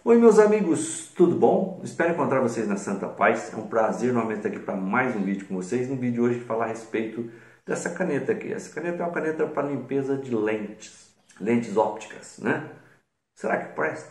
Oi meus amigos, tudo bom? Espero encontrar vocês na Santa Paz. É um prazer novamente estar aqui para mais um vídeo com vocês. No vídeo de hoje falar a respeito dessa caneta aqui. Essa caneta é uma caneta para limpeza de lentes ópticas, né? Será que presta?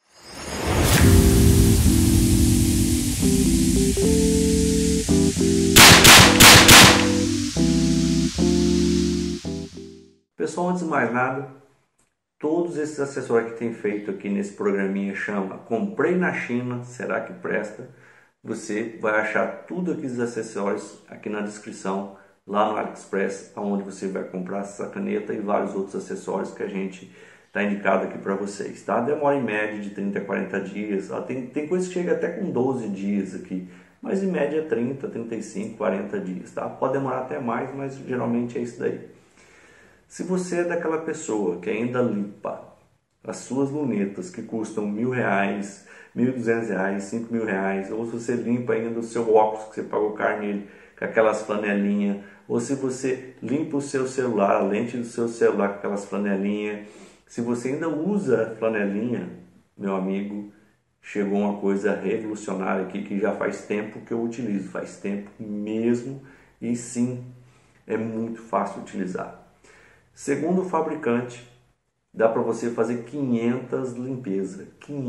Pessoal, antes de mais nada, todos esses acessórios que tem feito aqui nesse programinha chama Comprei na China, será que presta? Você vai achar tudo aqueles acessórios aqui na descrição, lá no AliExpress, onde você vai comprar essa caneta e vários outros acessórios que a gente está indicado aqui para vocês, tá? Demora em média de 30 a 40 dias, tem coisa que chega até com 12 dias aqui, mas em média 30, 35, 40 dias, tá? Pode demorar até mais, mas geralmente é isso daí. Se você é daquela pessoa que ainda limpa as suas lunetas que custam R$1.000, R$1.200, R$5.000, ou se você limpa ainda o seu óculos que você pagou caro nele com aquelas flanelinhas, ou se você limpa o seu celular, a lente do seu celular com aquelas flanelinhas, se você ainda usa flanelinha, meu amigo, chegou uma coisa revolucionária aqui que já faz tempo que eu utilizo, faz tempo mesmo, e sim, é muito fácil utilizar. Segundo o fabricante, dá para você fazer 500 limpezas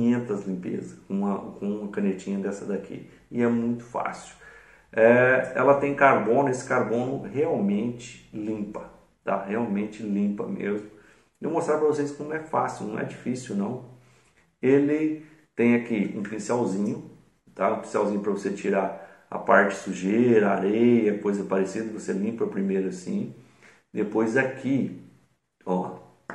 com uma canetinha dessa daqui. E é muito fácil. Ela tem carbono, esse carbono realmente limpa, tá? Realmente limpa mesmo. Eu vou mostrar para vocês como é fácil, não é difícil não. Ele tem aqui um pincelzinho, tá? Um pincelzinho para você tirar a parte sujeira, areia, coisa parecida, você limpa primeiro assim. Depois aqui, ó,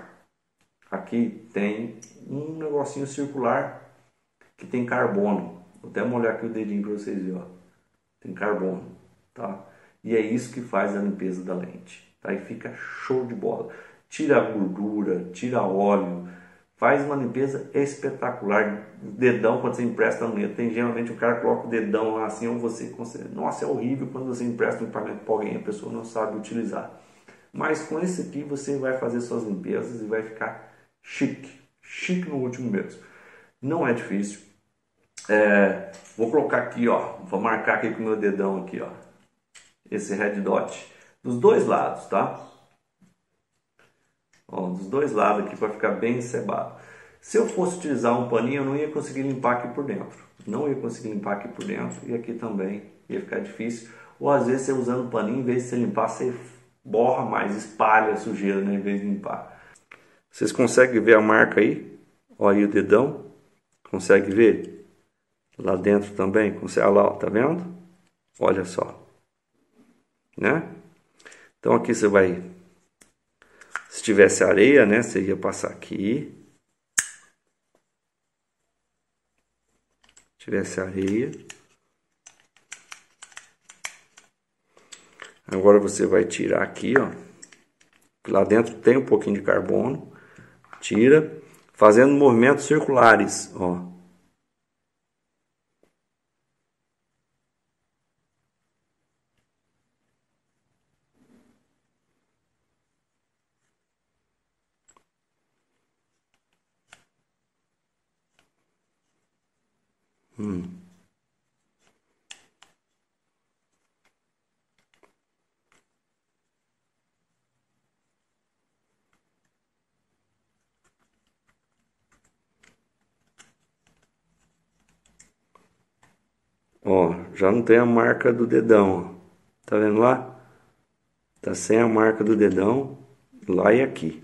aqui tem um negocinho circular que tem carbono. Vou até molhar aqui o dedinho para vocês verem, ó. Tem carbono, tá? E é isso que faz a limpeza da lente, tá? E fica show de bola. Tira a gordura, tira óleo, faz uma limpeza espetacular. O dedão, quando você empresta a luneta, geralmente o cara coloca o dedão lá assim, ou você consegue. Nossa, é horrível quando você empresta um equipamento para alguém, a pessoa não sabe utilizar. Mas com esse aqui você vai fazer suas limpezas e vai ficar chique. Chique no último mesmo. Não é difícil. Vou colocar aqui, ó. Vou marcar aqui com o meu dedão aqui, ó. Esse red dot. Dos dois lados, tá? Ó, dos dois lados aqui para ficar bem encebado. Se eu fosse utilizar um paninho, eu não ia conseguir limpar aqui por dentro. Não ia conseguir limpar aqui por dentro. E aqui também ia ficar difícil. Ou às vezes você usando um paninho, em vez de você limpar, você borra mais, espalha a sujeira, né, em vez de limpar. Vocês conseguem ver a marca aí? Olha aí o dedão. Consegue ver? Lá dentro também. Consegue, olha lá, ó, tá vendo? Olha só. Né? Então aqui você vai... Se tivesse areia, né, você ia passar aqui. Se tivesse areia. Agora você vai tirar aqui, ó. Lá dentro tem um pouquinho de carbono. Tira, fazendo movimentos circulares, ó. Ó, já não tem a marca do dedão, ó. Tá vendo lá? Tá sem a marca do dedão, lá e aqui.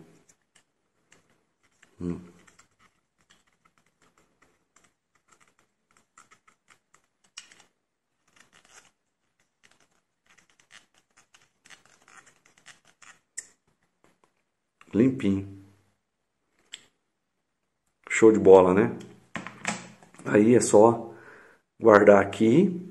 Limpinho. Show de bola, né? Aí é só guardar aqui.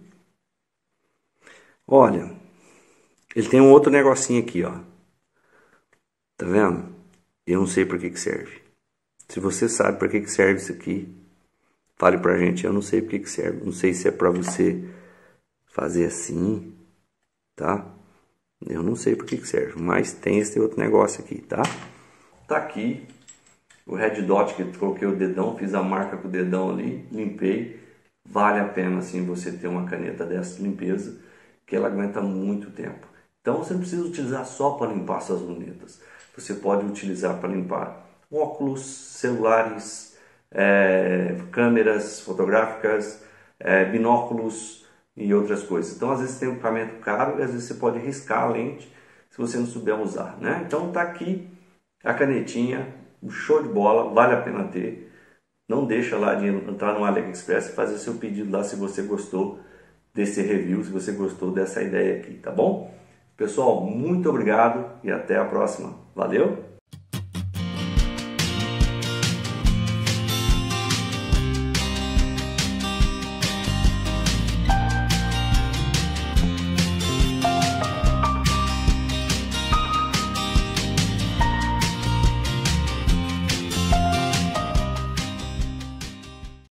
Olha, ele tem um outro negocinho aqui, ó. Tá vendo? Eu não sei para que serve. Se você sabe para que serve isso aqui, fale pra gente. Eu não sei para que serve. Não sei se é para você fazer assim, tá? Eu não sei para que serve, mas tem esse outro negócio aqui, tá? Tá aqui o red dot que coloquei o dedão, fiz a marca com o dedão ali, limpei. Vale a pena assim você ter uma caneta dessa de limpeza, que ela aguenta muito tempo. Então você não precisa utilizar só para limpar suas lunetas. Você pode utilizar para limpar óculos, celulares, câmeras fotográficas, binóculos e outras coisas. Então às vezes tem um equipamento caro e às vezes você pode riscar a lente se você não souber usar, né? Então tá aqui a canetinha, um show de bola, vale a pena ter. Não deixa lá de entrar no AliExpress e fazer seu pedido lá se você gostou desse review, se você gostou dessa ideia aqui, tá bom? Pessoal, muito obrigado e até a próxima. Valeu!